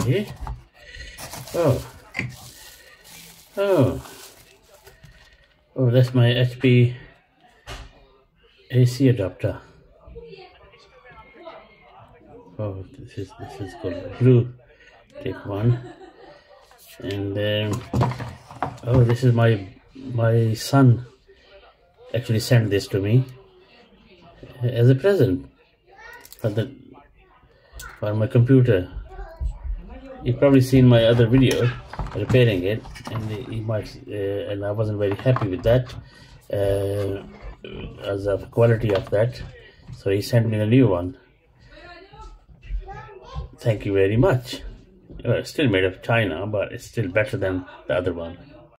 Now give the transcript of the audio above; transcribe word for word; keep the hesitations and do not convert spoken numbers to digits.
here. Oh. Oh. Oh, that's my H P A C adapter. Oh, this is this is called blue tape one. And then oh, this is my my son actually sent this to me as a present for the for my computer. You've probably seen my other video repairing it, and he might uh, and I wasn't very happy with that uh, as of the quality of that, so he sent me the new one. Thank you very much. Well, it's still made of China, but it's still better than the other one.